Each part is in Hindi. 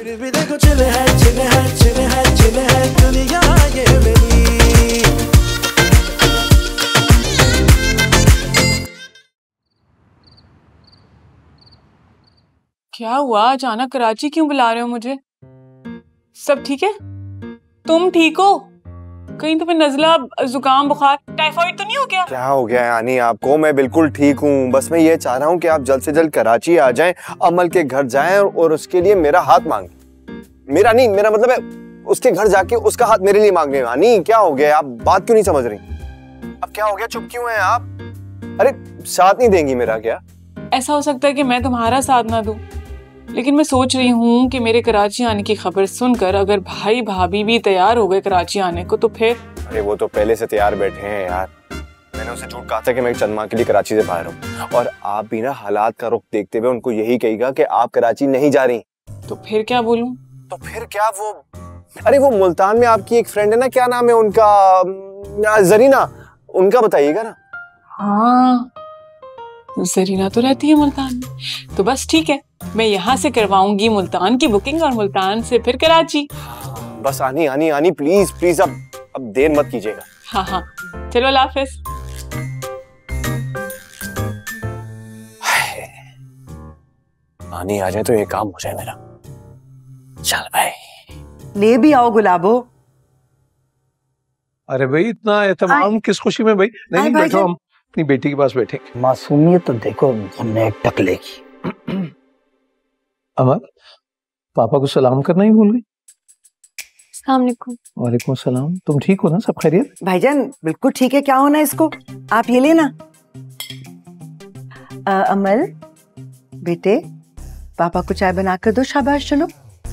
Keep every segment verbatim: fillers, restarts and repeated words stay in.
फिर भी देखो चिल है चिल है चिल है चिल है दुनिया ये मेरी। क्या हुआ, अचानक कराची क्यों बुला रहे हो मुझे? सब ठीक है? तुम ठीक हो? कहीं तुम्हें नजला, जुकाम, बुखार, टाइफाइड तो नहीं हो गया? क्या हो गया यानी आपको? मैं बिल्कुल ठीक हूँ। बस मैं ये चाह रहा हूँ कि आप जल्द से जल्द कराची आ जाएं, अमल के घर जाएं और उसके लिए मेरा हाथ मांगें। मेरा नहीं, मेरा मतलब है उसके घर जाके उसका हाथ मेरे लिए मांगने। यानी क्या हो गया? आप बात क्यों नहीं समझ रही? अब क्या हो गया? चुप क्यों हैं आप? अरे साथ नहीं देंगी मेरा क्या? ऐसा हो सकता है कि मैं तुम्हारा साथ ना दूं, लेकिन मैं सोच रही हूँ कि मेरे कराची आने की खबर सुनकर अगर भाई भाभी भी तैयार हो गए कराची आने को तो फिर। अरे वो तो पहले से तैयार बैठे हैं यार। मैंने उसे झूठ कहा था कि मैं चंद माह के लिए कराची से बाहर हूँ, और आप भी ना हालात का रुख देखते हुए उनको यही कहेगा कि आप कराची नहीं जा रही। तो फिर क्या बोलूं? तो फिर क्या वो, अरे वो मुल्तान में आपकी एक फ्रेंड है ना, क्या नाम है उनका, जरीना, उनका बताइएगा ना। हाँ जरीना तो रहती है मुल्तान में, तो बस ठीक है, मैं यहाँ से करवाऊंगी मुल्तान की बुकिंग और मुल्तान से फिर कराची। बस आनी आनी आनी प्लीज प्लीज, अब अब देर मत कीजिएगा। हाँ हाँ चलो अल्लाह हाफिज। आनी आ जाए तो ये काम हो जाए मेरा। चल भाई ले भी आओ गुलाबो। अरे भाई इतना एहतमाम किस खुशी में भाई? नहीं नहीं बैठो, हम अपनी बेटी के पास बैठेंगे। मासूमियत तो देखो हमने टकले की। अमर, पापा को सलाम करना ही भूल गई। अस्सलाम वालेकुम। वालेकुम सलाम। तुम ठीक हो ना? सब खैरियत? भाईजान बिल्कुल ठीक है, क्या होना है इसको? आप ये लेना। आ, अमल बेटे, पापा को चाय बना कर दो। शाबाश, चलो।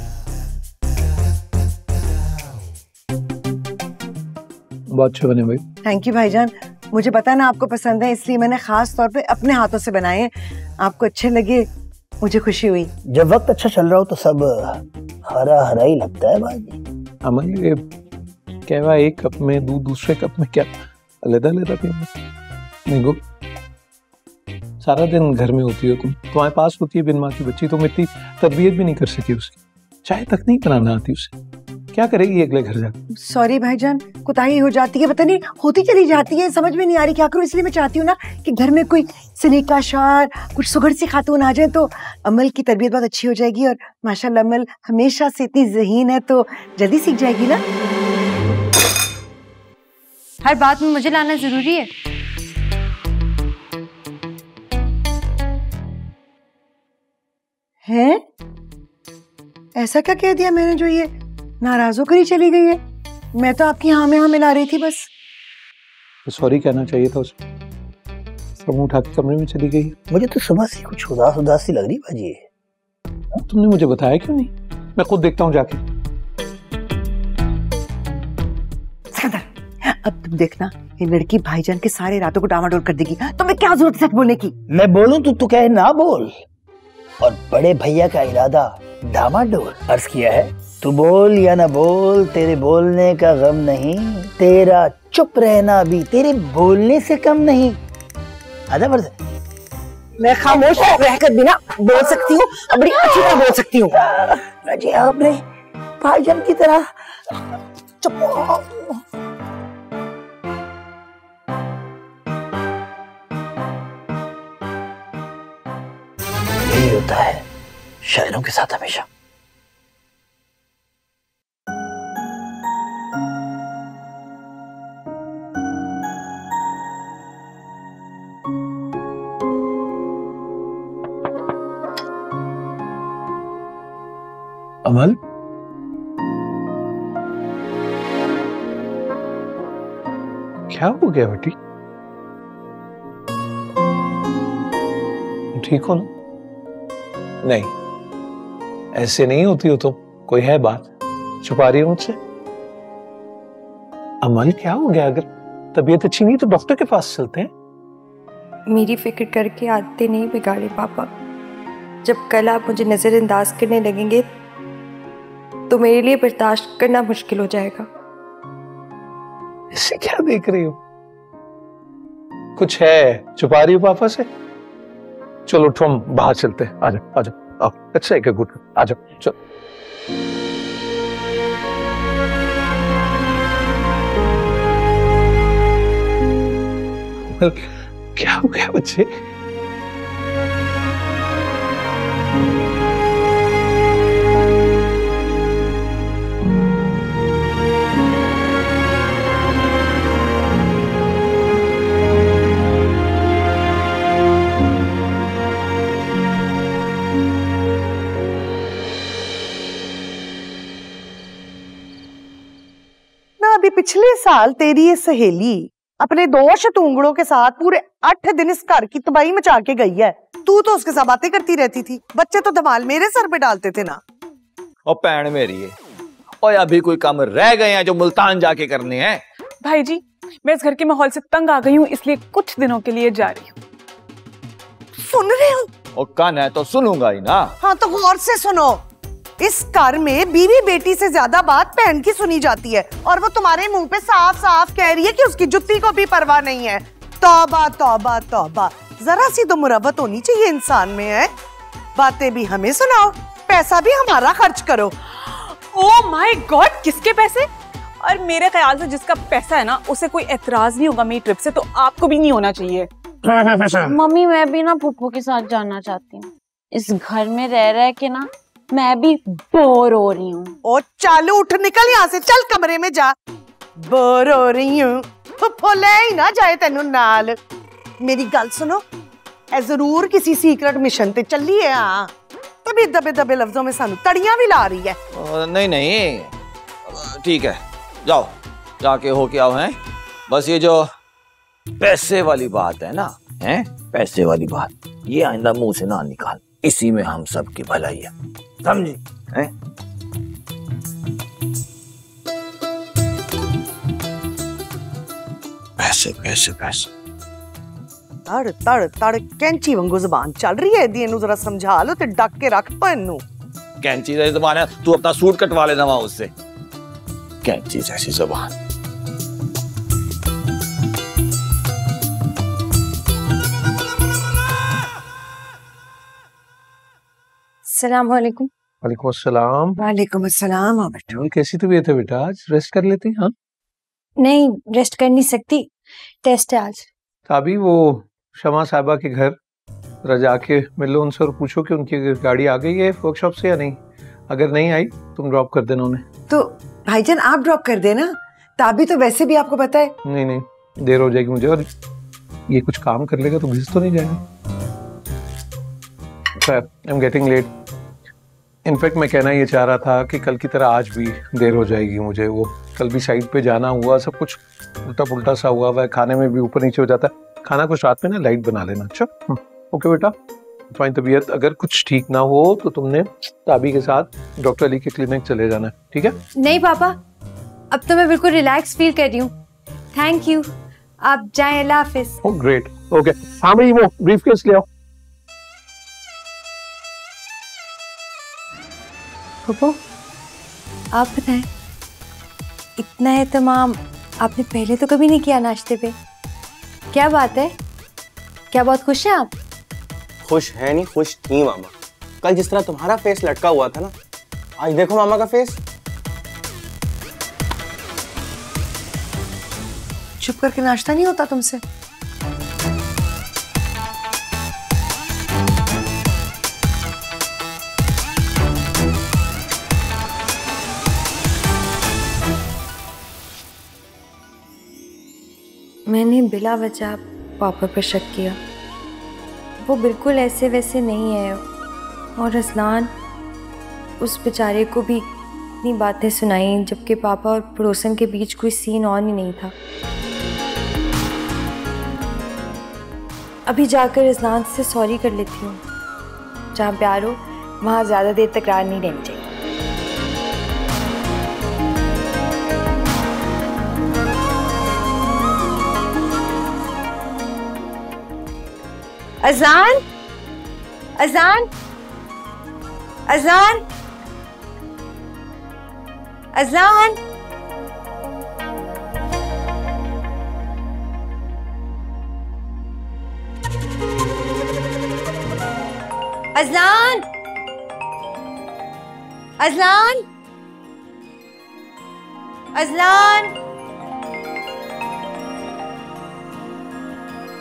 बहुत अच्छे बने भाई। थैंक यू भाईजान, मुझे पता है ना आपको पसंद है, इसलिए मैंने खास तौर पे अपने हाथों से बनाए हैं। आपको अच्छे लगे, मुझे खुशी हुई। जब वक्त अच्छा चल रहा हो तो सब हरा हरा ही लगता है भाई। अमल ये कहवा एक कप में दूध दूसरे कप में क्या अलग अलग पीना? नहीं गो, सारा दिन घर में होती हो तुम, तुम्हारे पास होती है बिन माँ की बच्ची, तुम इतनी तरबियत भी नहीं कर सकी उसकी, चाय तक नहीं बनाना आती उसे, क्या करेगी अगले घर जाकर? सॉरी भाईजान, कुताही हो जाती है, पता नहीं होती चली जाती है, समझ में नहीं आ रही क्या करूं। इसलिए मैं चाहती हूँ ना कि घर में कोई सलीका शार, कुछ सुगर सी खातून आ जाए तो अमल की तरबियत बहुत अच्छी हो जाएगी। और माशाल्लाह अमल हमेशा से इतनी ज़हीन है तो जल्दी सीख जाएगी ना। हर बात में मुझे लाना जरूरी है? हैं? ऐसा क्या कह दिया मैंने जो ये नाराज होकर ही चली गई है? मैं तो आपकी हाँ में हाँ मिला रही थी बस। तो सॉरी कहना चाहिए था उसे, सब उठा के कमरे में चली गई। मुझे तो सुबह से कुछ उदास उदास सी लग रही बाजी। तुमने मुझे बताया क्यों नहीं? मैं खुद देखता हूँ जाके। अब तुम देखना, ये लड़की भाईजान के सारे रातों को डामाडोल कर देगी। तुम्हें क्या जरूरत है सच बोलने की? मैं बोलूं तो तू कहे ना बोल, और बड़े भैया का इरादा डामाडोल। अर्ज किया है, तू बोल या ना बोल, तेरे बोलने का गम नहीं, तेरा चुप रहना भी तेरे बोलने से कम नहीं। आधा वर्ष मैं खामोश रहकर भी ना बोल सकती हूँ, बड़ी अच्छी तरह बोल सकती हूँ। जी आपने भाईजान की तरह चुप। यही होता है शायरों के साथ हमेशा। अमल, क्या हो गया बेटी? ठीक हो ना? नहीं, ऐसे नहीं होती हो तुम। कोई है बात? छुपा रही हो मुझसे? अमल क्या हो गया? अगर तबीयत अच्छी नहीं तो डॉक्टर के पास चलते हैं। मेरी फिक्र करके आदतें नहीं बिगाड़े पापा। जब कल आप मुझे नजरअंदाज करने लगेंगे तो मेरे लिए बर्दाश्त करना मुश्किल हो जाएगा। इससे क्या देख रही हो? कुछ है छुपा रही हो पापा से? चलो उठो, हम बाहर चलते हैं। आ जाओ आ जाओ, आओ। अच्छा है, गुड, आ जाओ चलो। अमल क्या हो गया बच्चे? अभी पिछले साल तेरी ये सहेली अपने दो शतूंगड़ों के साथ पूरे आठ दिन इस घर की तबाही मचा के गई है। तू तो उसके साथ बातें करती रहती थी। बच्चे तो धमाल मेरे सर पे डालते थे ना। और पैण मेरी है और अभी कोई काम रह गए हैं जो मुल्तान जाके करने हैं। भाई जी, मैं इस घर के माहौल से तंग आ गई हूँ, इसलिए कुछ दिनों के लिए जा रही हूँ। सुन रहे हो? और कान है तो सुनूंगा ही ना। हाँ तो गौर से सुनो। इस घर में बीवी बेटी से ज्यादा बात बहन की सुनी जाती है और वो तुम्हारे मुंह पे साफ साफ कह रही है कि उसकी जुत्ती को भी परवाह नहीं है। तौबा तौबा तौबा, जरा सी तो मुरब्बत होनी चाहिए इंसान में है। बातें भी हमें सुनाओ, पैसा भी हमारा खर्च करो। ओह माय गॉड, किसके पैसे? और मेरे ख्याल से जिसका पैसा है ना उसे कोई एतराज नहीं होगा मेरी ट्रिप से, तो आपको भी नहीं होना चाहिए। मम्मी मैं भी ना फूफू के साथ जाना चाहती हूँ। इस घर में रह रह के ना मैं भी बोर हो रही हूँ। ओ चालू उठ, निकल यहाँ से, चल कमरे में जा। बोर हो रही हूँ, फुफ्फो ले ही ना जाए तेनू नाल। मेरी गल सुनो, ए जरूर किसी सीक्रेट मिशन ते चली है। हाँ तभी दबे दबे लफ्जों में सानू तड़ियां भी ला रही है। ओ, नहीं नहीं ठीक है, जाओ जाके हो के आओ। हैं बस ये जो पैसे वाली बात है ना, हैं पैसे वाली बात, ये आइंदा मुंह से ना निकाल, इसी में हम सबकी भलाई है, समझी? हैं पैसे पैसे पैसे तड़ तड़ तड़ कैंची वांगू जबान चल रही है। दी जरा समझा लो ते डक के रख पा इनू। कैंची जैसी जबान है, तू अपना सूट कटवा लेना वहां उससे। कैंची जैसी जबान। अस्सलाम वालेकुम। वालेकुम अस्सलाम। वालेकुम अस्सलाम। आ बैठो। कैसी तबीयत है बेटा? आज रेस्ट कर लेते हैं। हाँ नहीं, रेस्ट कर नहीं सकती, टेस्ट है आज। अभी वो शमा साहिबा के घर जरा जाके मिल लो उनसे और पूछो कि उनकी गाड़ी आ गई है वर्कशॉप से या नहीं। अगर नहीं आई तुम ड्रॉप कर देना उन्हें। तो भाईजान आप ड्रॉप कर देना, ताबी तो वैसे भी आपको पता है। नहीं नहीं देर हो जाएगी मुझे, और ये कुछ काम कर लेगा तो घिस तो नहीं जाएगा। I am getting late. In fact मैं कहना ये चाह रहा था कि कल की तरह आज भी देर हो जाएगी मुझे। वो कल भी साइड पे जाना हुआ, सब कुछ उल्टा पुल्टा सा हुआ है, खाने में भी ऊपर नीचे हो जाता है। खाना कुछ रात में ना लाइट बना लेना। अच्छा ओके बेटा, तुम्हारी तबीयत अगर कुछ ठीक ना हो तो तुमने ताबी के साथ डॉक्टर अली के क्लिनिक चले जाना है, ठीक है? नहीं पापा, अब तो मैं बिल्कुल रिलैक्स फील कर रही हूँ। थैंक यू, आप जाएं, अल्लाह हाफिज। Oh great, okay. हाँ भाई वो ब्रीफकेस ले आओ। पप्पू आप बताएं, इतना एहतमाम आपने पहले तो कभी नहीं किया नाश्ते पे। क्या बात है, क्या बहुत खुश हैं आप? खुश है नहीं, खुश थी मामा। कल जिस तरह तुम्हारा फेस लटका हुआ था ना, आज देखो मामा का फेस। चुप करके नाश्ता नहीं होता तुमसे? मैंने बिला वजह पापा पर शक किया। वो बिल्कुल ऐसे वैसे नहीं है, और असलान उस बेचारे को भी इतनी बातें सुनाई जबकि पापा और पड़ोसन के बीच कोई सीन ऑन ही नहीं था। अभी जाकर असलान से सॉरी कर लेती हूँ। जहाँ प्यार हो वहाँ ज़्यादा देर तकरार नहीं रहनी चाहिए। अजान, अजान, अजान, अजान, अजलान, अजलान, अजलान,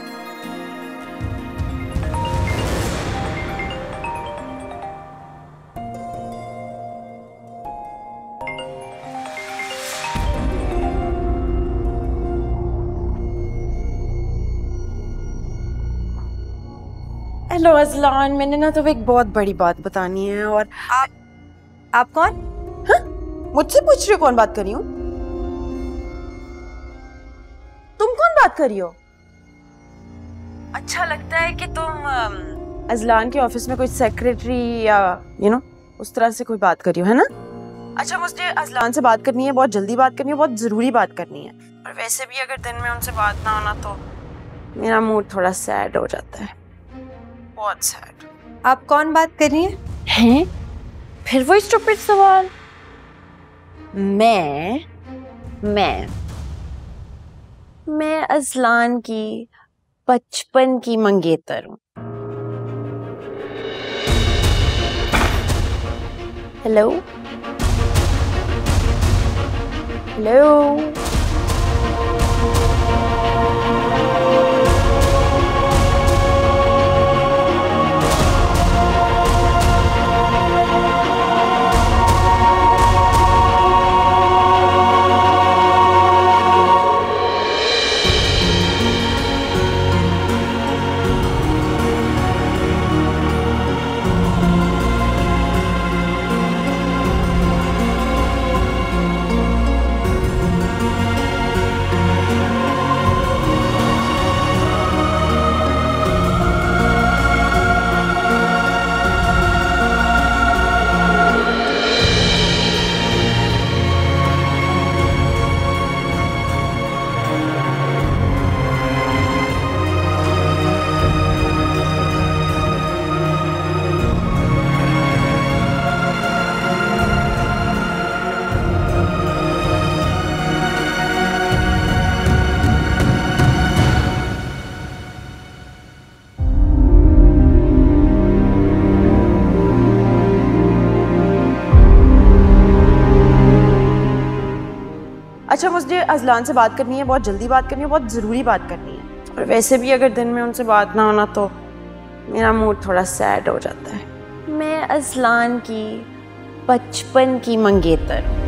हेलो अज़लान, मैंने ना तुम्हें एक बहुत बड़ी बात बतानी है। और आप आप कौन? हाँ? मुझसे पूछ रही हो कौन बात कर रही हूँ? तुम कौन बात कर रही हो? अच्छा लगता है कि तुम अज़लान के ऑफिस में कोई सेक्रेटरी या यू नो उस तरह से कोई बात कर रही हो, है ना? अच्छा, मुझे अज़लान से बात करनी है, बहुत जल्दी बात करनी है, बहुत जरूरी बात करनी है। और वैसे भी अगर दिन में उनसे बात ना होना तो मेरा मूड थोड़ा सैड हो जाता है, बहुत सैड। आप कौन बात कर रही हैं? हैं? फिर वो स्टूपिड सवाल। मैं मैं मैं अज़लान की बचपन की मंगेतर हूँ। हेलो हेलो अच्छा, मुझे अज़लान से बात करनी है, बहुत जल्दी बात करनी है, बहुत ज़रूरी बात करनी है। और वैसे भी अगर दिन में उनसे बात ना होना तो मेरा मूड थोड़ा सैड हो जाता है। मैं अज़लान की बचपन की मंगेतर हूँ।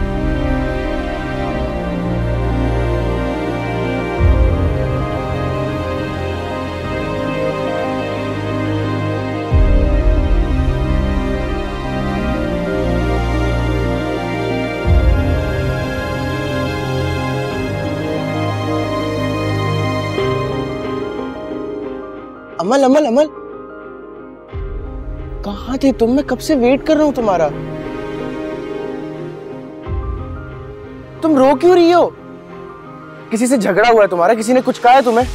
अमल अमल अमल कहाँ थे तुम? मैं कब से वेट कर रहा हूँ तुम्हारा। तुम रो क्यों रही हो? किसी से झगड़ा हुआ है तुम्हारा? किसी ने कुछ कहा है तुम्हें?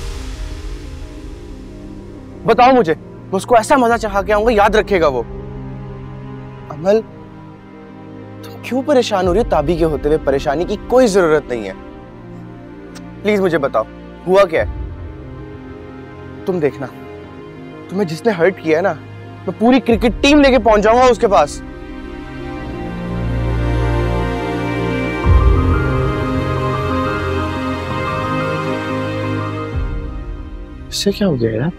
बताओ मुझे, मैं उसको ऐसा मजा चखा के आऊंगा, याद रखेगा वो। अमल, तुम क्यों परेशान हो रही हो? ताबी के होते हुए परेशानी की कोई जरूरत नहीं है। प्लीज मुझे बताओ, हुआ क्या है? तुम देखना, तुम्हें जिसने हर्ट किया है ना, मैं पूरी क्रिकेट टीम लेके पहुंच जाऊंगा उसके पास। इससे क्या हो गया यार?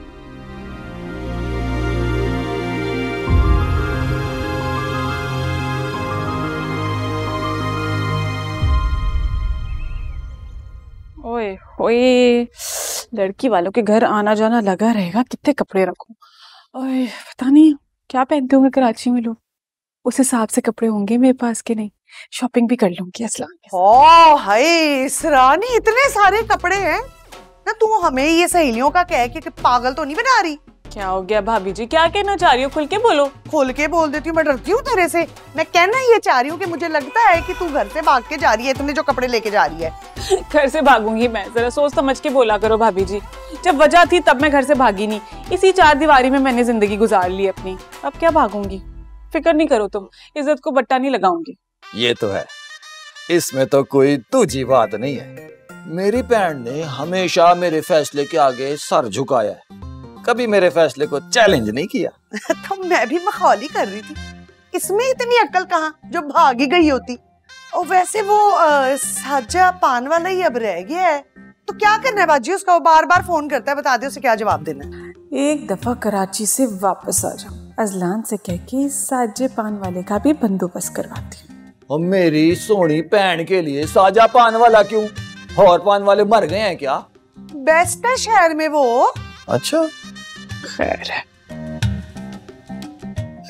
ओए ओए, लड़की वालों के घर आना जाना लगा रहेगा, कितने कपड़े रखूं। ओए, पता नहीं क्या पहनते होंगे कराची में लोग, उस हिसाब से कपड़े होंगे मेरे पास के नहीं। शॉपिंग भी कर लूंगी अज़लान। ओ हाय सरानी, इतने सारे कपड़े हैं ना, तू हमें ये सहेलियों का कह के पागल तो नहीं बना रही? क्या हो गया भाभी जी, क्या कहना चाह रही हो? खुल के बोलो। खोल के बोल देती हूँ, मैं डरती हूँ तेरे से। मैं कहना ये चाह रही हूँ कि मुझे लगता है कि तू घर से भाग के जा रही है, तुमने जो कपड़े लेके जा रही है। घर से भागूंगी मैं? जरा सोच समझ के बोला करो भाभी जी, जब वजह थी तब मैं घर से भागी नहीं। इसी चार दीवारी में मैंने जिंदगी गुजार ली अपनी, अब क्या भागूंगी। फिक्र नहीं करो तुम, इज्जत को बट्टा नहीं लगाऊंगी। ये तो है, इसमें तो कोई दूजी बात नहीं है। मेरी बहन ने हमेशा मेरे फैसले के आगे सर झुकाया है, कभी मेरे फैसले को चैलेंज नहीं किया। तो मैं भी मखौली कर रही थी, इसमें इतनी अक्ल कहाँ जो भागी गई होती। और वैसे वो आ, साजा पान वाला ही अब रह गया है, तो क्या करना है बाजी उसका? वो बार बार फोन करता है, बता दे उसे क्या जवाब देना है। एक दफा कराची से वापस आ जाओ, अज़लान से कह के साजे पान वाले का भी बंदोबस्त करवाती हूँ। और मेरी सोनी बहन के लिए साजा पान वाला क्यों? और पान वाले मर गए हैं क्या? बेस्ट है शहर में वो। अच्छा, खैर है,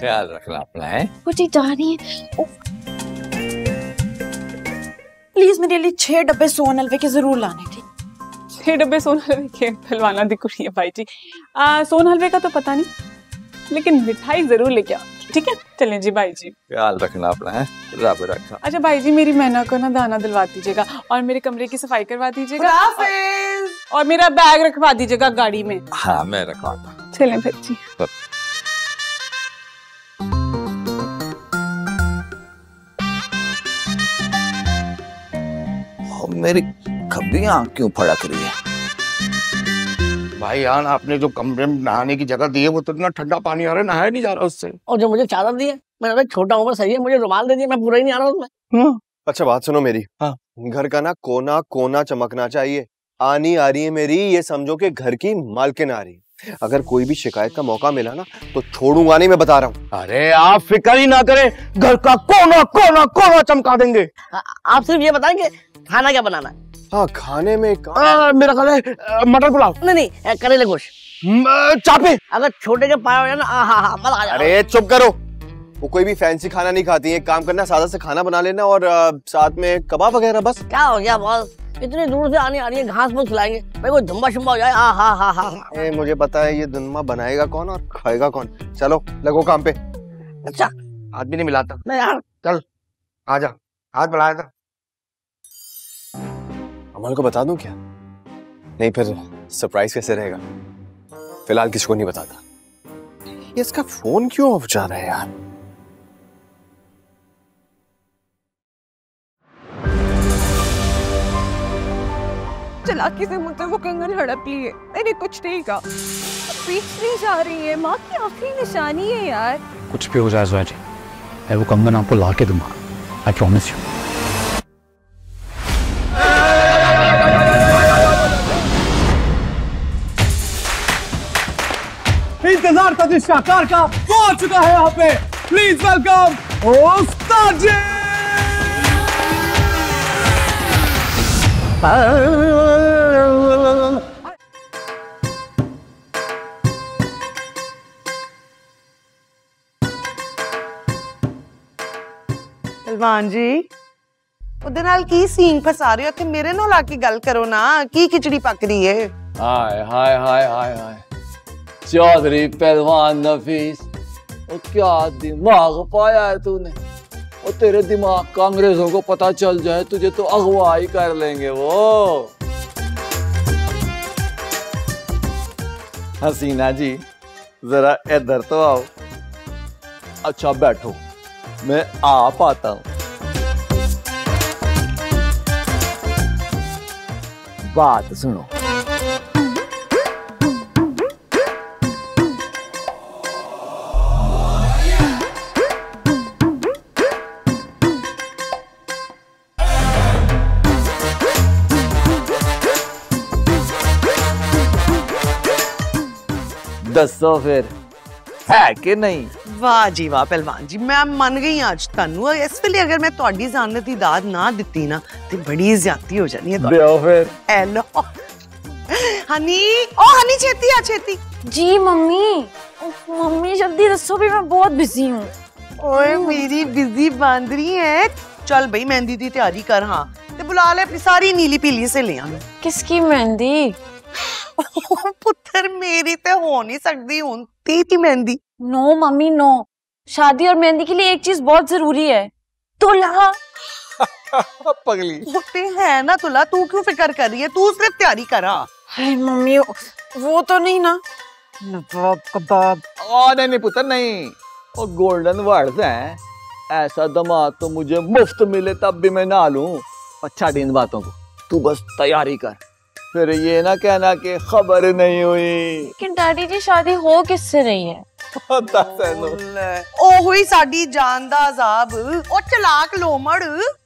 ख्याल रखना अपना है। वो चीज जा रही है। प्लीज मेरे लिए छह डब्बे सोन हलवे के जरूर लाने थे। छह डब्बे सोन हलवे के पहलवाना दी कुड़ी है भाई जी। आ, सोन हलवे का तो पता नहीं, लेकिन मिठाई जरूर लेके आओ, ठीक है? चलें जी भाई जी। ख्याल रखना अपना है, रब रखना। अच्छा भाई जी, मेरी मैना को ना दाना दिलवा दीजिएगा और मेरे कमरे की सफाई करवा दीजिएगा और, और मेरा बैग रखवा दीजिएगा गाड़ी में। हाँ मैं रखवाता। चलें भाई जी। मेरी खब्बियां क्यों फड़क रही है? भाई यार आपने जो कमरे में नहाने की जगह दी है वो तो इतना ठंडा पानी आ रहा है, नहाया नहीं जा रहा उससे। और जो मुझे चादर दी है, मैंने छोटा हूँ सही है, मुझे रुमाल दे दिया, मैं पूरा ही नहीं आ रहा उसमें। अच्छा बात सुनो मेरी। हाँ। घर का ना कोना कोना चमकना चाहिए। आनी आ रही है मेरी, ये समझो कि घर की मालकिन आ रही। अगर कोई भी शिकायत का मौका मिला ना तो छोड़ूंगा नहीं, मैं बता रहा हूँ। अरे आप फिक्र ही ना करें, घर का कोना कोना कोना चमका देंगे। आप सिर्फ ये बताएंगे खाना क्या बनाना है? हाँ खाने में आ, मेरा ख्याल है मटर पुलाव। नहीं नहीं, करेले गोश्त, चापे। अगर छोटे के पाए हो जाए ना, हाँ हाँ मजा आ जाएगा। अरे चुप करो, वो कोई भी फैंसी खाना नहीं खाती है। एक काम करना, सादा से खाना बना लेना और आ, साथ में कबाब वगैरह बस। क्या हो गया बॉस, इतनी दूर से आनी आ रही है, घास फूस खिलाएंगे भाई, कोई धुम्बा शुम्बा हो जाए। हाँ हाँ हाँ हाँ मुझे पता है ये दुनमा बनाएगा कौन और खाएगा कौन। चलो लगो काम पे। अच्छा हाथ भी नहीं मिलाता। नहीं यार, चल आजा, हाथ बढ़ाया था। अमल को बता दूं क्या? नहीं फिर सरप्राइज कैसे रहेगा? फिलहाल किसी को नहीं बताता। ये इसका फोन क्यों ऑफ जा रहा है यार? चालाकी से मुझसे वो कंगन हड़प ली है, मैंने कुछ नहीं कहा। पीछे नहीं जा रही है, माँ की आखिरी निशानी है यार। कुछ भी हो जाए जोया जी, मैं वो कंगन आपको ला के दूंगा, आई प्रॉमिस यू। इंतजार था जिस शाहकार का वो आ चुका है यहाँ पे। प्लीज वेलकम उस्ताद जी। पहलवान जी ਉਹਦੇ ਨਾਲ ਕੀ ਸੀਨ ਫਸਾ ਰਹੇ ਹੋ ਤੇ ਮੇਰੇ ਨਾਲ ਆ ਕੇ ਗੱਲ ਕਰੋ ਨਾ, ਕੀ ਖਿਚੜੀ ਪੱਕ ਰਹੀ ਹੈ? हाय हाय हाय हाय हाय चौधरी पहलवान नफीस, वो क्या दिमाग पाया है तूने? वो तेरे दिमाग का अंग्रेजों को पता चल जाए तुझे तो अगवाई कर लेंगे वो। हसीना जी जरा इधर तो आओ। अच्छा बैठो, मैं आप आता हूं। बात सुनो। दसो फिर है कि नहीं? वाह जी वाह पहलवान जी, मैं मन गई आज ਤੁਹਾਨੂੰ। ਇਸ ਵੇਲੇ ਅਗਰ ਮੈਂ ਤੁਹਾਡੀ ਜ਼ਾਨਤ ਦੀ ਦਾਦ ਨਾ ਦਿੱਤੀ ਨਾ ਤੇ ਬੜੀ ਜ਼ਿਆਦਤੀ ਹੋ ਜਾਣੀ ਹੈ। ਦਿਓ ਫਿਰ। ਹੈਲੋ हनी, ओ हनी छेती आ छेती। जी मम्मी, मम्मी जल्दी दसो भी, मैं बहुत बिजी हूँ। ओए मेरी बिजी बांदरी है, चल भाई मेहंदी दी तैयारी कर। हाँ ते बुला ले अपनी सारी नीली पीली सहेलियां। किसकी मेहंदी? पुत्र मेरी ते हो नहीं सकती हुन ती मेहंदी। नो मम्मी नो, शादी और मेहंदी के लिए एक चीज बहुत जरूरी है, दूल्हा। पगली ते है ना दूल्हा, तू क्यों फिक्र कर रही है? तू सिर्फ तैयारी करा। हाय मम्मी वो तो नहीं ना? नवाब कबाब। ओ नहीं नहीं पुत्र नहीं, वो गोल्डन वर्ड्स हैं। ऐसा दामाद तो मुझे मुफ्त मिले तब भी मैं ना लूं। अच्छा इन बातों को, तू बस तैयारी कर, फिर ये ना कहना कि खबर नहीं हुई। कि डैडी जी शादी हो किससे रही है? ओ हुई साडी जान दा अजाब, ओ चलाक लोमड़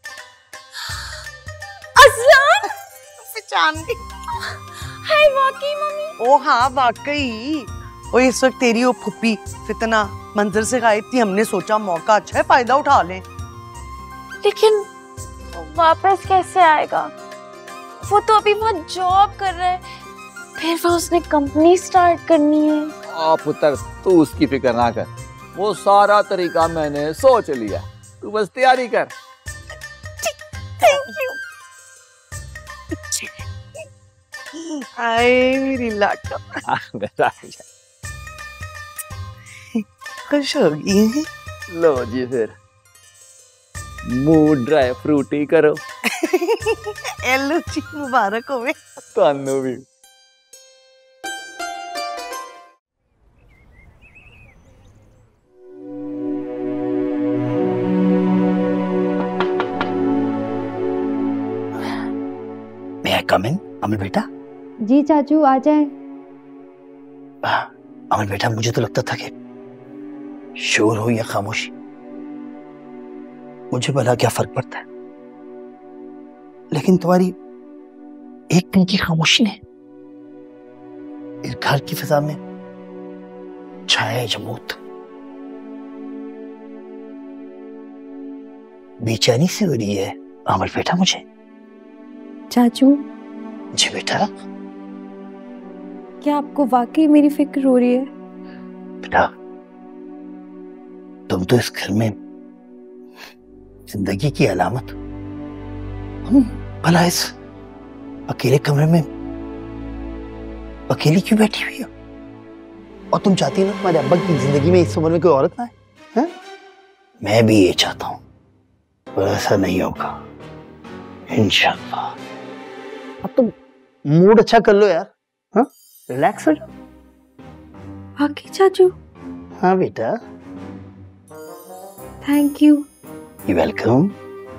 असलान। पहचान गई? हाय वाकई मम्मी। ओ हाँ वाकई। ओ इस वक्त तेरी वो फुप्पी फितना मंजर से गायब थी, हमने सोचा मौका अच्छा है, फायदा उठा लें। लेकिन वापस कैसे आएगा? वो तो अभी वहाँ जॉब कर रहा है, फिर वो उसने कंपनी स्टार्ट करनी है। आ पुत्र तू उसकी फिक्र ना कर, वो सारा तरीका मैंने सोच लिया, तू बस तैयारी कर। Thank you. आए मेरी लाडो, खुश हो गई है? लो जी फिर मुंह ड्राई फ्रूटी करो। एलो जी मुबारक होवे। तानू भी। May I come in? अमल बेटा। जी चाचू आ जाए। अमल बेटा, मुझे तो लगता था कि शोर हो या खामोशी, मुझे भला क्या फर्क पड़ता है, लेकिन तुम्हारी एक दिन की खामोशी ने इस घर की फिजा में छाया है जमूत। बेचैनी सी हो रही है अमल बेटा मुझे। चाचू। जी बेटा। क्या आपको वाकई मेरी फिक्र हो रही है? बेटा, तुम तो इस घर में जिंदगी की अलामत, भला इस अकेले कमरे में अकेली क्यों बैठी हुई हो? और तुम चाहती हो ना तुम्हारे अब्बा की जिंदगी में इस उम्र में कोई औरत ना है, है? मैं भी ये चाहता हूं, पर ऐसा नहीं होगा इंशाअल्लाह। अब तुम मूड अच्छा कर लो यार, हाँ? रिलैक्स हो जाओ। वाकई चाचू? हाँ बेटा। Thank you. You welcome.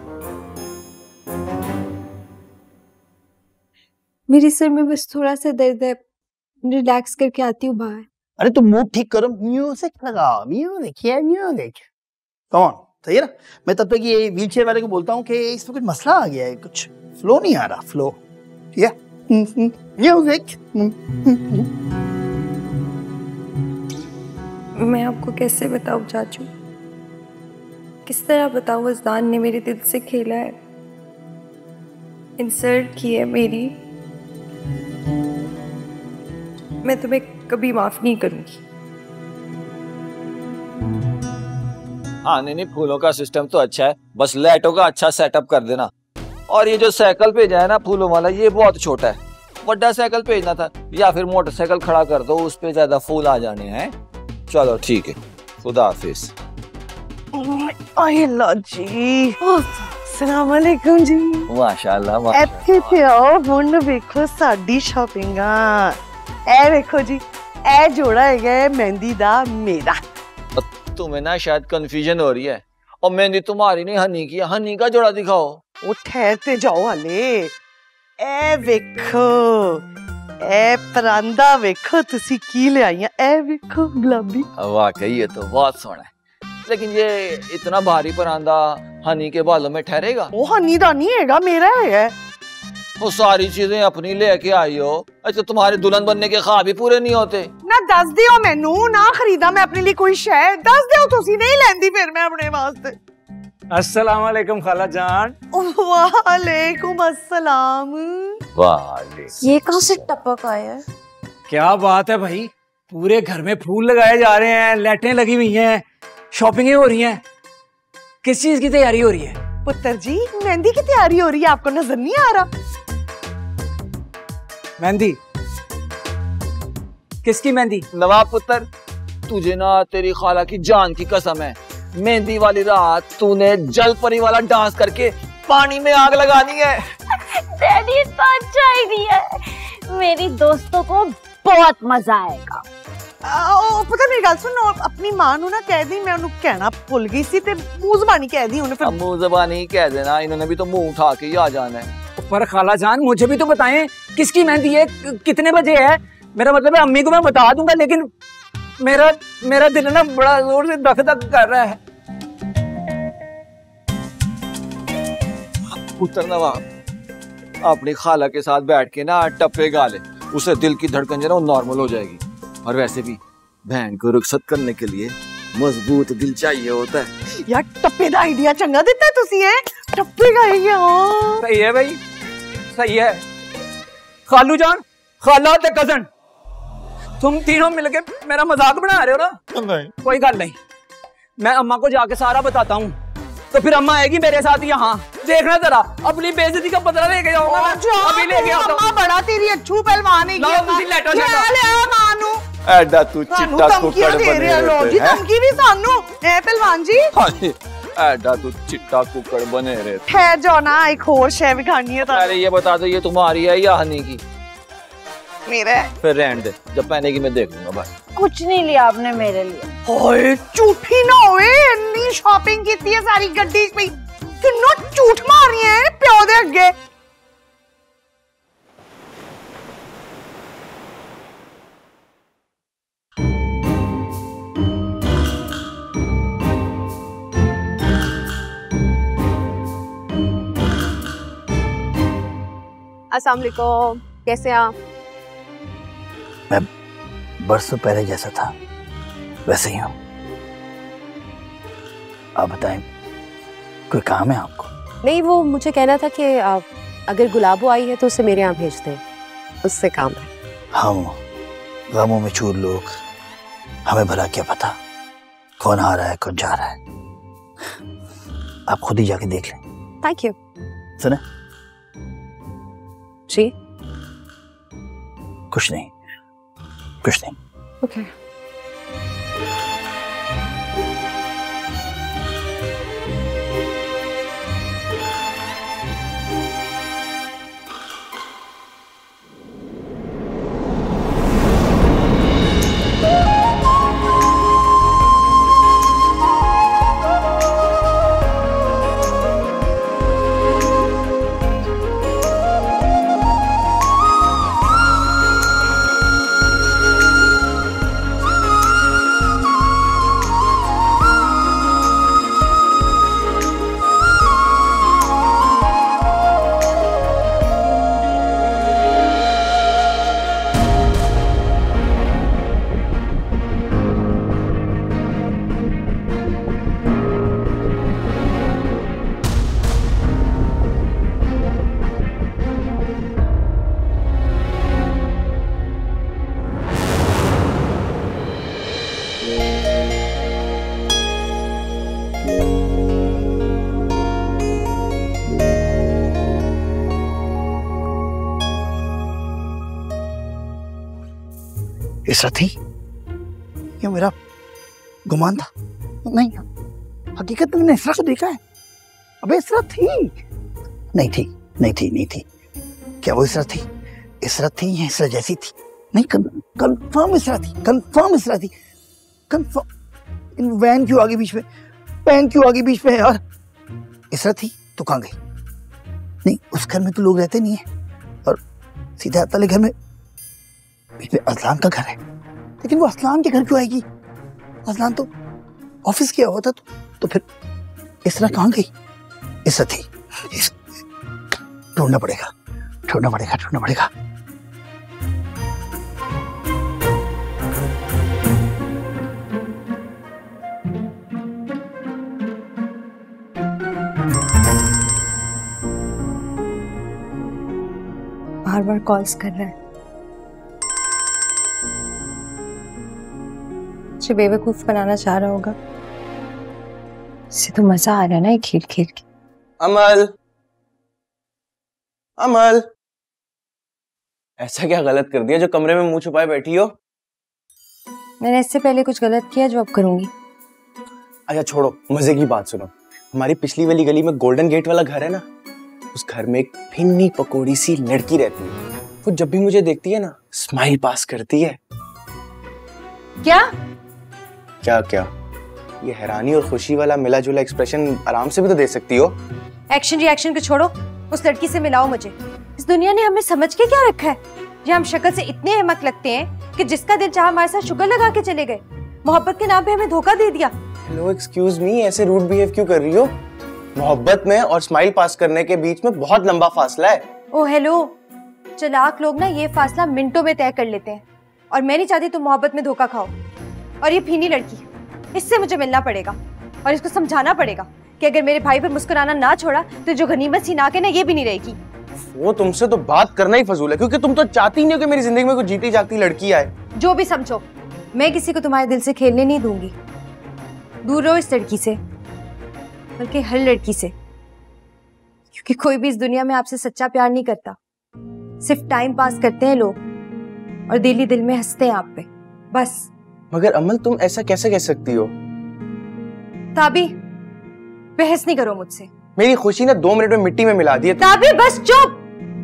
मेरे सिर में बस थोड़ा सा दर्द है, रिलैक्स करके आती हूँ बाहर। अरे तुम मूड ठीक करो, म्यूजिक लगाओ, म्यूजिक या म्यूजिक। कौन सही है ना? मैं तब तक ये व्हील चेयर वाले को बोलता हूँ कि इसमें कुछ मसला आ गया है, कुछ फ्लो नहीं आ रहा, फ्लो। या म्यूजिक। मैं आपको कैसे बताऊं चाचू, किस तरह बताऊं? अज़लान ने मेरे दिल से खेला है, इंसल्ट की है मेरी। मैं तुम्हें कभी माफ नहीं करूंगी। हाँ नहीं नहीं, फूलों का सिस्टम तो अच्छा है, बस लाइटों का अच्छा सेटअप कर देना। और ये जो साइकिल भेजा है ना फूलों वाला, ये बहुत छोटा है, बड़ा साइकिल भेजना था, या फिर मोटरसाइकिल खड़ा कर दो, उस पे ज्यादा फूल आ जाने हैं। चलो ठीक है, खुदा हाफिज। आयला जी, अस्सलाम वालेकुम जी। माशाल्लाह माशाल्लाह। ਇੱਥੇ ਤੇ ਆਓ, ਹੁਣ ਵੇਖੋ ਸਾਡੀ ਸ਼ਾਪਿੰਗਾਂ। ਇਹ ਵੇਖੋ ਜੀ, ਇਹ ਜੋੜਾ ਹੈਗਾ ਹੈ ਮਹਿੰਦੀ ਦਾ ਮੇਰਾ। तुम्हें ना शायद कंफ्यूजन हो रही है, और मेहंदी तुम्हारी नहीं हनी की, हनी का जोड़ा दिखाओ। ਉਹ ਠਹਿਰ ਤੇ ਜਾਓ ਹਲੇ। ਇਹ ਵੇਖੋ, ਇਹ ਪਰਾਂਦਾ ਵੇਖੋ ਤੁਸੀਂ ਕੀ ਲਿਆਈਆਂ। ਇਹ ਵੇਖੋ गुलाबी। वाकई ये तो बहुत सोहना है, लेकिन ये इतना भारी परांदा हनी के बालों में ठहरेगा? ਉਹ ਹਨੀ ਦਾ ਨਹੀਂ ਹੈਗਾ, ਮੇਰਾ ਹੈ। वो सारी चीजें अपनी लेके आई हो, अच्छा तुम्हारे दुल्हन बनने के ख्वाब ही पूरे नहीं होते? ਨਾ ਦੱਸ ਦਿਓ ਮੈਨੂੰ, ਨਾ ਖਰੀਦਾ ਮੈਂ ਆਪਣੇ ਲਈ ਕੋਈ ਸ਼ੈ। ਦੱਸ ਦਿਓ ਤੁਸੀਂ, ਨਹੀਂ ਲੈਂਦੀ ਫਿਰ ਮੈਂ ਆਪਣੇ ਵਾਸਤੇ। अस्सलाम वालेकुम खाला जान। वालेकुम अस्सलाम। ये कहाँ से टपक आया है? क्या बात है भाई, पूरे घर में फूल लगाए जा रहे हैं, लाइटें लगी हुई हैं, शॉपिंगें हो रही हैं। किस चीज की तैयारी हो रही है? पुत्र जी, मेहंदी की तैयारी हो रही है, आपको नजर नहीं आ रहा? मेहंदी? किसकी मेहंदी? नवाब पुत्र, तुझे ना तेरी खाला की जान की कसम है, मेहंदी वाली रात तूने जल परी वाला डांस करके पानी में आग लगानी है। डैडी तो अच्छा आइडिया है, मेरी दोस्तों को बहुत मजा आएगा। ओ पुत्र मेरी गल सुन, अपनी मां नु ना कह दी, मैं उन्हें कहना भूल गई सी, ते मुंह जबानी कह दी उन्हें। फिर मुंह जबानी कह देना, इन्होंने भी तो मुंह उठा के ही आ जाना है। पर खाला जान मुझे भी तो बताएं, किसकी मेहंदी है, कितने बजे है? मेरा मतलब है अम्मी को मैं बता दूंगा, लेकिन मेरा मेरा दिल ना बड़ा जोर से धक धक कर रहा है। पुत्र नवाब, अपनी खाला के साथ बैठ के ना टप्पे गा ले, उसे दिल की धड़कन जो ना नॉर्मल हो जाएगी। और वैसे भी बहन को रुखसत करने के लिए मजबूत दिल चाहिए होता है। यार टप्पे दा आइडिया चंगा देता है तुसी, है टप्पे गाएंगे। हां सही है भाई, सही है। खालू जान, खाला ते कजन, तुम तीनों मिलके मेरा मजाक बना रहे हो ना? नहीं। कोई गल नहीं, मैं अम्मा को जाके सारा बताता हूँ, तो फिर अम्मा आएगी मेरे साथ यहाँ। देखना जरा, अपनी बेइज्जती का बदला लेके जाऊंगा मैं। अभी लेके आता हूँ। अम्मा बड़ा तेरी अच्छू पहलवान है। लाओ तुसी लेटो शेटो। ले मानू ਐਡਾ ਤੂੰ ਚਿੱਟਾ ਕੁੱਕੜ ਬਣੇ रहते जी, धमकी भी सानू है पहलवान जी। ऐडा तू चिट्टा कुकड़ बने रहे। ठहर जाओ ना, एक और शय भी खानी है। अरे ये बता दो, ये तुम्हारी है या हनी की? मेरा है। फिर रहने दे, जब पहनेगी मैं देख लूंगा। भाई कुछ नहीं लिया आपने मेरे लिए। ओए झूठी ना होए, इतनी शॉपिंग की है सारी गड्डी पे, किन्नो झूठ मार रही है प्यो दे अगे। अस्सलाम वालेकुम, कैसे आप? मैं बरसों पहले जैसा था वैसे ही हूँ। आप बताएं, कोई काम है आपको? नहीं, वो मुझे कहना था कि आप अगर गुलाबो आई है तो उसे मेरे यहाँ भेज दें, उससे काम है। हम गमों में चूर लोग, हमें भला क्या पता कौन आ रहा है कौन जा रहा है। आप खुद ही जाके देख लें। Thank you. सुने? जी कुछ नहीं, कुछ नहीं। ओके। इसरा थी? ये मेरा गुमान था? नहीं, हकीकत में मैंने इसरा को देखा है। अबे इसरा थी? नहीं थी, नहीं थी, नहीं थी। क्या वो इसरा थी? इसरा थी या इसरा जैसी थी? नहीं, कंफर्म इसरा थी, कंफर्म इसरा थी, कंफर्म। वैन क्यों आगे बीच में, पैन क्यों आगे बीच में है यार? इसरा थी तो कहाँ गई? नहीं, उस घर में तो लोग रहते नहीं है, और सीधे हाथ वाले घर में असलान का घर है। लेकिन वो असलान के घर क्यों आएगी? असलान तो ऑफिस गया हुआ था, तो, तो फिर इसरा कहाँ गई? इसरा थी, इस ढूंढना पड़ेगा, ढूंढना पड़ेगा, ढूंढना पड़ेगा। बार बार कॉल्स कर रहा है। मुझे बेवकूफ बनाना चाह रहा होगा। इससे तो मजा आ रहा है ना ये खेल खेल के। अमल, अमल, ऐसा क्या गलत कर दिया जो कमरे में मुंह छुपाए बैठी हो? मैंने इससे पहले कुछ गलत किया जो अब करूंगी। अच्छा छोड़ो, मजे की बात सुनो। हमारी पिछली वाली गली में गोल्डन गेट वाला घर है ना, उस घर में एक फिन्नी पकोड़ी सी लड़की रहती है। वो जब भी मुझे देखती है ना, स्माइल पास करती है। क्या क्या क्या? ये हैरानी और खुशी वाला मिला जुला एक्सप्रेशन आराम से भी तो दे सकती हो। एक्शन रिएक्शन को छोड़ो, उस लड़की से मिलाओ मुझे। इस दुनिया ने हमें समझ के क्या रखा है? ये हम शक्ल से इतने अहमक लगते हैं कि जिसका दिल चाहा हमारे साथ शुगर लगा के चले गए। मोहब्बत के नाम पे हमें धोखा दे दिया। हेलो, एक्सक्यूज मी, ऐसे रूड बिहेव क्यों कर रही हो? मोहब्बत में और स्माइल पास करने के बीच में बहुत लंबा फासला है। ओ हेलो, चालाक लोग ना ये फासला मिनटों में तय कर लेते हैं, और मैं नहीं चाहती तुम मोहब्बत में धोखा खाओ। और ये फीनी लड़की, इससे मुझे मिलना पड़ेगा और इसको समझाना पड़ेगा कि अगर मेरे भाई पर मुस्कुराना ना छोड़ा तो जो गनीमत सी ना के ना ये भी नहीं रहेगी। वो तुमसे तो बात करना ही फजूल है, क्योंकि तुम तो चाहती नहीं हो कि मेरी जिंदगी में कोई जीती जागती लड़की आए। जो भी समझो, मैं किसी को तुम्हारे दिल से खेलने नहीं दूंगी। दूर रहो इस लड़की से, बल्कि हर लड़की से, क्योंकि कोई भी इस दुनिया में आपसे सच्चा प्यार नहीं करता। सिर्फ टाइम पास करते हैं लोग और दिल ही दिल में हंसते हैं आप पे, बस। मगर अमल तुम ऐसा कैसे कह सकती हो? ताबी, बहस नहीं करो मुझसे। मेरी खुशी ना दो मिनट में मिट्टी में मिला दी है। ताबी बस चुप।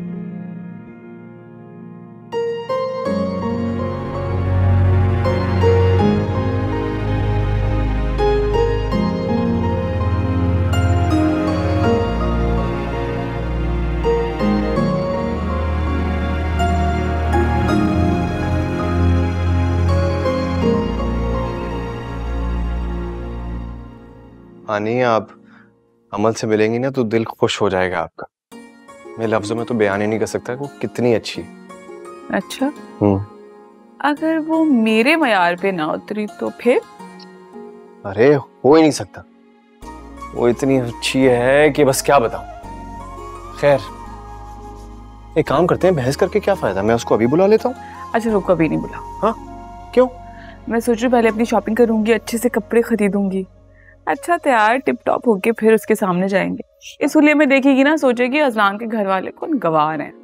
आनी, आप अमल से मिलेंगी ना तो दिल खुश हो जाएगा आपका। मैं लफ्जों में तो बयान ही नहीं कर सकता वो कितनी अच्छी है। अच्छा, हम्म। अगर वो मेरे मयार पे ना उतरी तो फिर? अरे हो ही नहीं सकता, वो इतनी अच्छी है कि बस क्या बताऊं। खैर, एक काम करते हैं, बहस करके क्या फायदा, मैं उसको अभी बुला लेता हूँ। अच्छा रुको, अभी नहीं बुला। हाँ क्यों? मैं सोच रही पहले अपनी शॉपिंग करूंगी, अच्छे से कपड़े खरीदूंगी, अच्छा तैयार टिप टॉप होके फिर उसके सामने जाएंगे। इस हुलिये में देखेगी ना, सोचेगी अजलान के घर वाले कौन गवार हैं।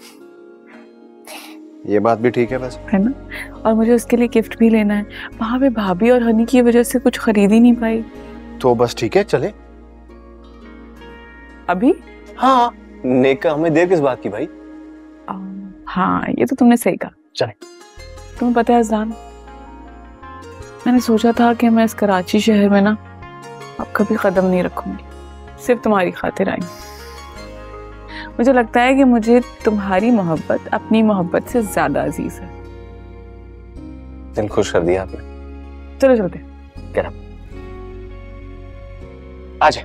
ये बात भी ठीक है बस, है ना। और मुझे उसके लिए गिफ्ट भी लेना है, वहां पे भाभी और हनी की वजह से कुछ खरीद ही नहीं पाई। तो बस ठीक है, चले अभी। हाँ, नेका, हमें देर किस बात की भाई। आ, हाँ ये तो तुमने सही कहा, चले। तुम्हें पता है अजलान, मैंने सोचा था कि मैं इस कराची शहर में ना अब कभी कदम नहीं रखूंगी, सिर्फ तुम्हारी खातिर आई। मुझे लगता है कि मुझे तुम्हारी मोहब्बत अपनी मोहब्बत से ज्यादा अजीज है। दिल खुश कर दिया आपने। चलो चलते। क्या आजा।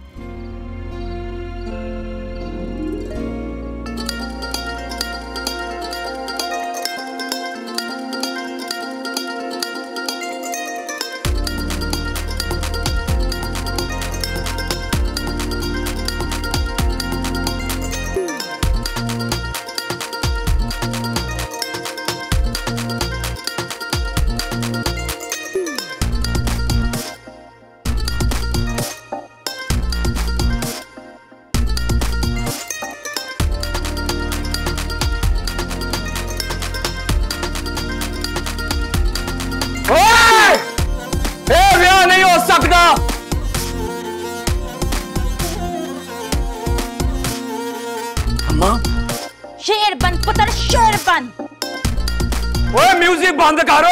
नहीं हो सकता। अम्मा, शेर बन पुत्र, शेर बन। ओए म्यूजिक बंद कर।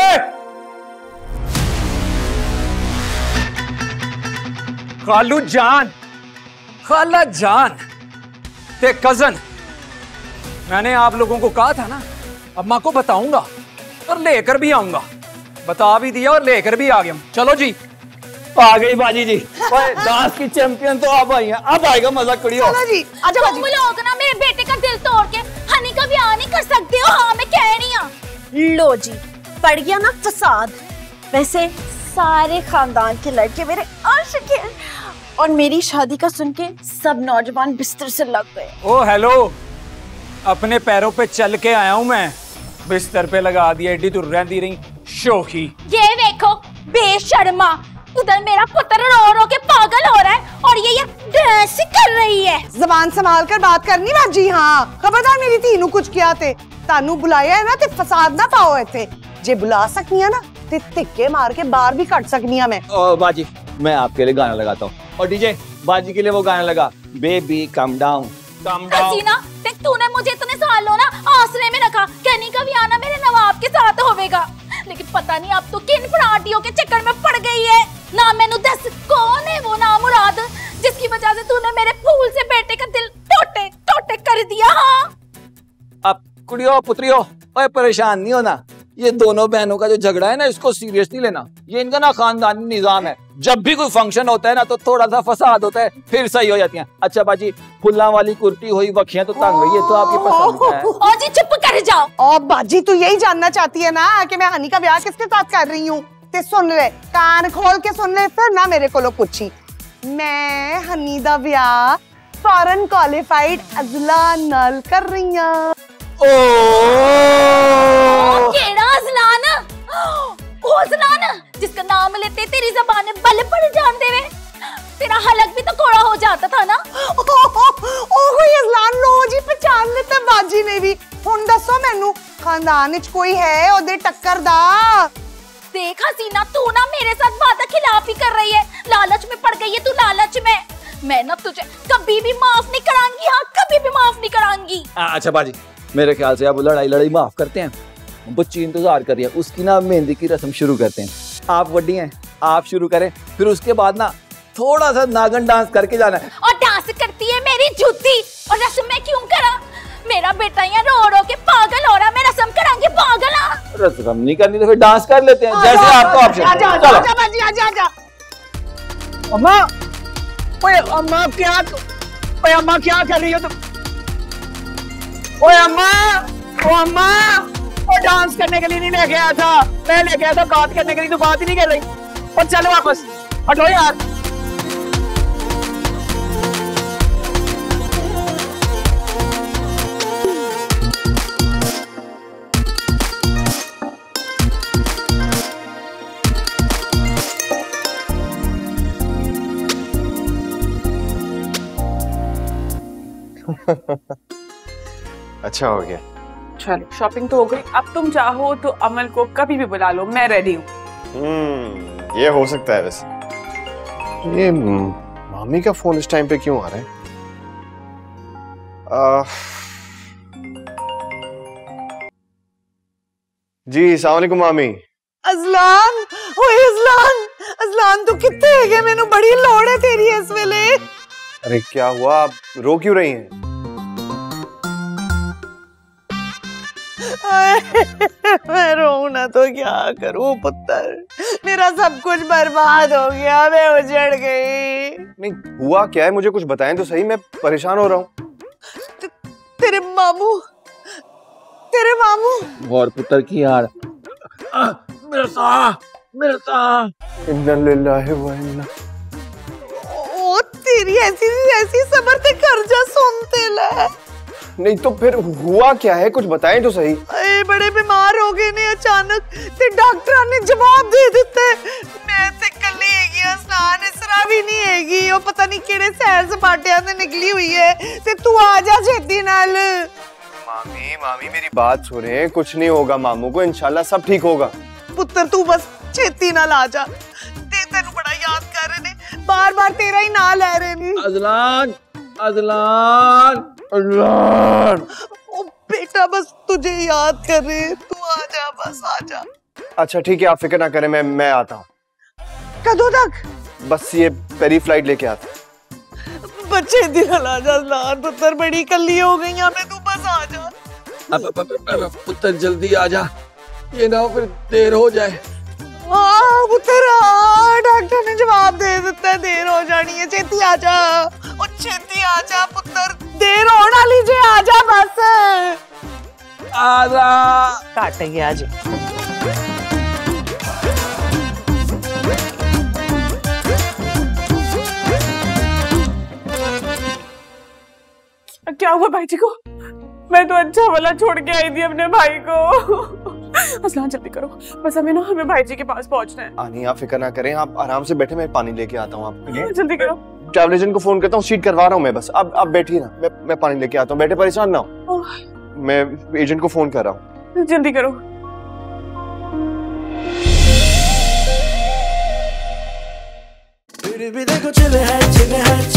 खालू जान, खाला जान ते कजन, मैंने आप लोगों को कहा था ना अम्मा को बताऊंगा और लेकर भी आऊंगा। बता भी दिया और लेकर भी आ गया। चलो जी, आ गई बाजी जी। डांस की चैंपियन तो आप आई हैं, अब आएगा मजा। कुड़ियों चलो जी, आजा बाजी। तुम लोग ना मेरे बेटे का दिल तोड़ के हनी का ब्याह नहीं कर सकते हो। हाँ मैं कह रही हूँ। लो जी, पड़ गया ना फसाद। वैसे सारे खानदान के लड़के मेरे आशिक हैं और मेरी शादी का सुन के सब नौजवान बिस्तर से लग गए। ओ हेलो, अपने पैरों पे चल के आया हूँ मैं, बिस्तर पे लगा दिया एडी दूर रहती रही शोखी। ये देखो बेशर्मा, उधर मेरा पुत्र रो रो के पागल हो रहा है और ये ये डांस कर रही है। जबान संभाल कर बात करनी बाजी। हाँ खबरदार मेरी धी नू कुछ किया ते तानू बुलाया है ना ते फसाद ना पाओ इथे। जे बुला सकनी है ना ते धिक्के मार के बाहर भी कट सकनी है मैं। ओ बाजी, मैं आपके लिए गाना लगाता हूँ और डीजे बाजी के लिए वो गाना लगा, baby come down come down. हसीना, देख तूने मुझे इतने सालों ना आसरे में रखा, कहनी का भी आना मेरे नवाब के साथ होवेगा, लेकिन पता नहीं अब तो किन फराटियों के चक्कर में पड़ गई है। ना मैनू दस कौन है वो नामुराद जिसकी वजह से तूने मेरे फूल से बेटे का दिल टोटे टोटे कर दिया। हाँ अब कुड़ियों पुत्रियों, ओए परेशान नहीं होना। ये दोनों बहनों का जो झगड़ा है ना, इसको सीरियस नहीं लेना। ये इनका ना खानदानी निजाम है, जब भी कोई फंक्शन होता है ना तो थोड़ा सा फसाद होता है, फिर सही हो जाती हैं। अच्छा बाजी, फुल्ला वाली कुर्ती हुई बखियां तो तंग हुई है, तो आपकी पसंद है। ओ जी चुप कर जाओ। ओ बाजी, तू यही जानना चाहती है ना कि मैं हनी का ब्याह किसके साथ कर रही हूँ? ते सुन ले, कान खोल के सुन ले, फिर ना मेरे को पूछी। मैं हनी दा ब्याह फॉरेन क्वालिफाइड अजला नाल कर रही हूँ। ओ केड़ा अजलान? ओ अजलान जिसका नाम लेते तेरी ज़बान में बल मैनू खानदान विच कोई है ओदे टक्कर दा। देख हसीना, तू ना मेरे साथ वादा खिलाफ ही कर रही है, लालच में पड़ गई है तू, लालच में। मैं ना तुझे कभी भी माफ नहीं करांगी, हाँ कभी भी माफ नहीं करांगी। अच्छा बाजी, मेरे ख्याल से आप लड़ाई लड़ाई माफ करते हैं, बच्ची इंतजार कर रही है, उसकी ना मेहंदी की रस्म शुरू करते हैं। आप वड्डी हैं, आप शुरू करें, फिर उसके बाद ना थोड़ा सा नागन डांस करके जाना है। और डांस करती है मेरी जूती, और रस्म मैं क्यों करा? मेरा बेटा यहाँ रो रो के पागल हो रहा, मैं रस्म करांगी पागल। रस्म नहीं करनी तो फिर डांस कर लेते हैं, जैसे आपका ऑप्शन। चलो आजा बाजी, आजा आजा। अम्मा, ओए अम्मा क्या, ओए अम्मा क्या कर रही हो तुम? ओए अम्मा, ओ अम्मा, ओ डांस करने के लिए नहीं लेके आया था, मैं लेके आया था बात करने के लिए, तो बात ही नहीं कर रही। और चलो वापस, हटो यार। अच्छा हो गया। चलो शॉपिंग तो हो गई, अब तुम चाहो तो अमल को कभी भी बुला लो, मैं रेडी हूँ। हम्म, ये हो सकता है वैसे। ये मामी का फोन इस टाइम पे क्यों आ रहा है? आ... जी अस्सलाम वालेकुम मामी। अजलान, ओए अजलान, अजलान तू कित्थे है? मैनू बड़ी लोड़ है तेरी इस वेले। अरे क्या हुआ, आप रो क्यों रही हैं? मैं रोऊं ना तो क्या करूं पुत्र, मेरा सब कुछ बर्बाद हो गया, मैं उजड़ गई। नहीं हुआ क्या है, मुझे कुछ बताएं तो सही, मैं परेशान हो रहा हूँ। ते, तेरे मामू, तेरे मामू और पुत्र की यार, मेरा सा, मेरा सा। इन्ना लिल्लाहि व इन्ना। ओ तेरी ऐसी ऐसी सबर ते कर जा, सुनते ले। नहीं तो फिर हुआ क्या है, कुछ बताएं तो सही। ए, बड़े बीमार हो गए ने अचानक, ते डॉक्टर ने जवाब दे दिते। मैं ते कल्ली हैगी, स्नान इसरा भी नहीं हैगी, ओ पता नहीं केड़े सैर सपाटियां से निकली हुई है, ते तू आ जा छेती नाल। मामी मामी मेरी बात सुने, कुछ नहीं होगा मामू को, इंशाल्लाह सब ठीक होगा। पुत्र तू बस छेती नाल आ जा, ते तेनू बड़ा याद कर रहे ने, बार बार तेरा ही नाम ले रहे ने। Azlan, Azlan, Azlan. ओ बेटा बस तुझे याद कर रहे, तू आ जा, बस आ जा। अच्छा ठीक है, आप फिक्र ना करें, मैं मैं आता हूँ। कदों तक? बस ये पेरी फ्लाइट लेके आता। बच्चे दिल आ जा लान, पुत्र बड़ी कल्ली हो गई हैं, मैं तू बस आ जा। अब, अब, अब, अब, पुत्र जल्दी आ जा, ये ना हो फिर देर हो जाए। हाँ पुत्र, हाँ डॉक्टर ने जवाब दे दिता है, देर हो जानी है, छेती आ जा, और छेती आ जा पुत्र, देर होने वाली जे, आ जा बस। आ जा, काटेंगे आज। क्या हुआ भाई जी को? मैं तो अच्छा वाला छोड़ के आई थी अपने भाई को। असलान जल्दी करो, बस हमें ना हमें भाई जी के पास पहुंचना है। आनी आप फिक्र ना करें, आप आराम से बैठे, मैं पानी लेके आता हूँ आपके लिए। जल्दी करो। ट्रैवल एजेंट को फोन करता हूँ, सीट करवा रहा हूँ मैं, बस अब आप बैठिए ना, मैं मैं पानी लेके आता हूँ, बैठे परेशान ना हो। मैं एजेंट को फोन कर रहा हूँ। जल्दी करो। फिर भी देखो चिल है चिल है